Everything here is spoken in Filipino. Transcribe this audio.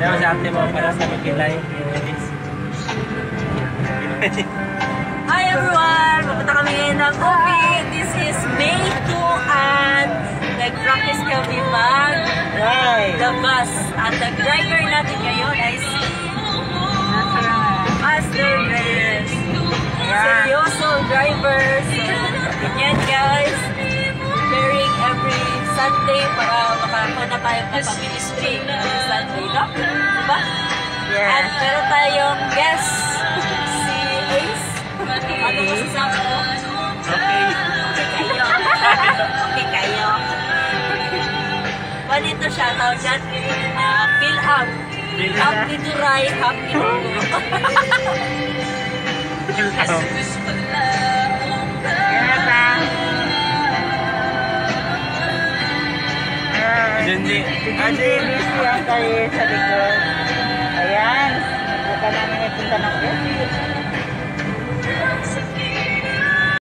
Pero sa ate mo, para sa magkilay. Hi everyone! Pupunta kami ngayon ng movie. This is May 2 and nag-practice kami the bus. At the driver natin ngayon ay si Master Reyes. Seryoso driver. So, ganyan guys. Preparing every Sunday para makakuha na tayo pa-ministry every Sunday, no? Diba? Yeah. At meron tayong guest, si Ace. Ano masasabi mo? Okay. Okay kayo. Okay kayo. Panito siya, tawag dyan, fill up. Happy to ride, happy to go. Hindi. Hindi siya kayo sa likod.